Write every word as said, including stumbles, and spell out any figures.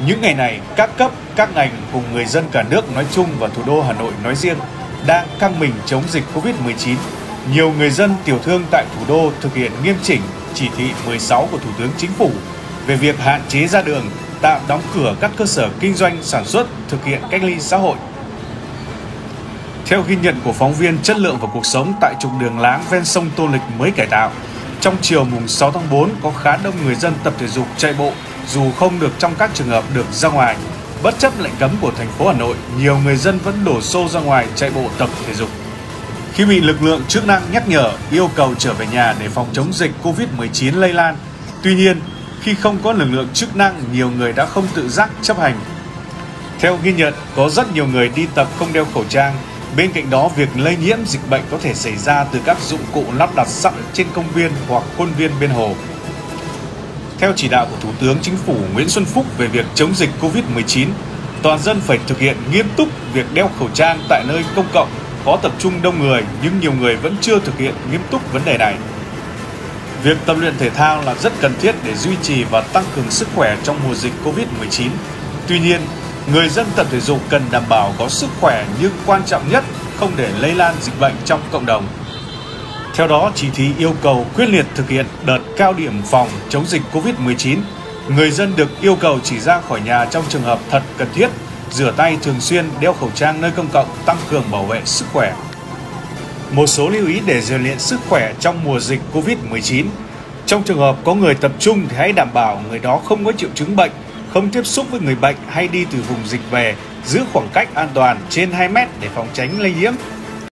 Những ngày này, các cấp, các ngành cùng người dân cả nước nói chung và thủ đô Hà Nội nói riêng đang căng mình chống dịch Covid mười chín. Nhiều người dân tiểu thương tại thủ đô thực hiện nghiêm chỉnh chỉ thị mười sáu của Thủ tướng Chính phủ về việc hạn chế ra đường, tạm đóng cửa các cơ sở kinh doanh sản xuất, thực hiện cách ly xã hội. Theo ghi nhận của phóng viên Chất lượng và cuộc sống tại trục đường láng ven sông Tô Lịch mới cải tạo, trong chiều mùng sáu tháng tư có khá đông người dân tập thể dục chạy bộ dù không được trong các trường hợp được ra ngoài. Bất chấp lệnh cấm của thành phố Hà Nội, nhiều người dân vẫn đổ xô ra ngoài chạy bộ tập thể dục. Khi bị lực lượng chức năng nhắc nhở, yêu cầu trở về nhà để phòng chống dịch Covid mười chín lây lan. Tuy nhiên, khi không có lực lượng chức năng, nhiều người đã không tự giác chấp hành. Theo ghi nhận, có rất nhiều người đi tập không đeo khẩu trang. Bên cạnh đó, việc lây nhiễm dịch bệnh có thể xảy ra từ các dụng cụ lắp đặt sẵn trên công viên hoặc khuôn viên bên hồ. Theo chỉ đạo của Thủ tướng Chính phủ Nguyễn Xuân Phúc về việc chống dịch Covid mười chín, toàn dân phải thực hiện nghiêm túc việc đeo khẩu trang tại nơi công cộng, có tập trung đông người, nhưng nhiều người vẫn chưa thực hiện nghiêm túc vấn đề này. Việc tập luyện thể thao là rất cần thiết để duy trì và tăng cường sức khỏe trong mùa dịch Covid mười chín. Tuy nhiên, người dân tập thể dục cần đảm bảo có sức khỏe, nhưng quan trọng nhất không để lây lan dịch bệnh trong cộng đồng. Theo đó, chỉ thị yêu cầu quyết liệt thực hiện đợt cao điểm phòng chống dịch Covid mười chín. Người dân được yêu cầu chỉ ra khỏi nhà trong trường hợp thật cần thiết, rửa tay thường xuyên, đeo khẩu trang nơi công cộng, tăng cường bảo vệ sức khỏe. Một số lưu ý để rèn luyện sức khỏe trong mùa dịch Covid mười chín. Trong trường hợp có người tập trung thì hãy đảm bảo người đó không có triệu chứng bệnh, không tiếp xúc với người bệnh hay đi từ vùng dịch về, giữ khoảng cách an toàn trên hai mét để phòng tránh lây nhiễm.